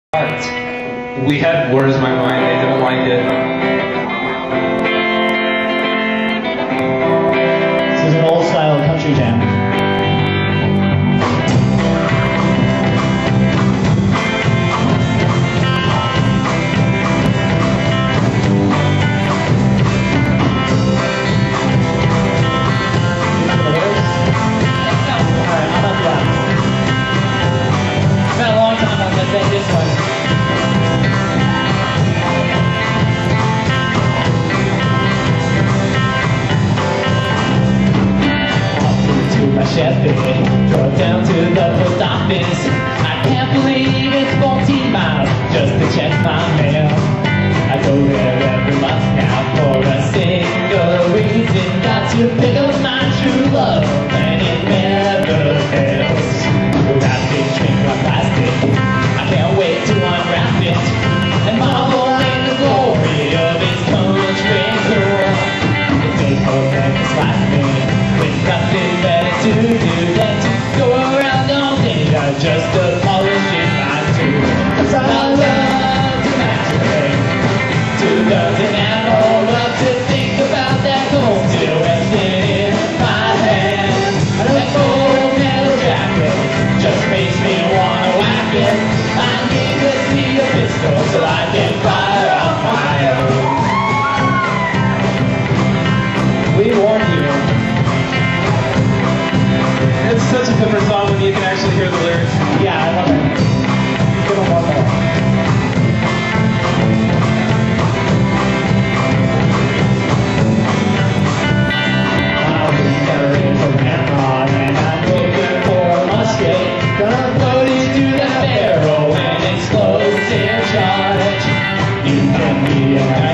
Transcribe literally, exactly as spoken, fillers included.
We had Where's My Mind, they didn't like it. This is an old style country jam. Drove down to the post office. I can't believe it's fourteen miles just to check my mail. I go there every month now for a single reason. Got to pick up my true love, and it never fails. Wrapped in shrink wrap plastic, I can't wait to unwrap it and marvel in the glory of its country tour. It's April and it's lightning with nothing better to do than to go around all day just to polish in my tune. Cause I love to masturbate to dozen and all love to think about that cold still resting in my hand. And that cold metal jacket just makes me wanna whack it. I need to see a pistol so I can fire on my own. We warned you. It's such a different song when you can actually hear the lyrics. Yeah, I love it. Give them one more. I'll be carrying from Ramrod and I'm looking for a musket. Gonna put it to the barrel when it explodes in charge. You can be a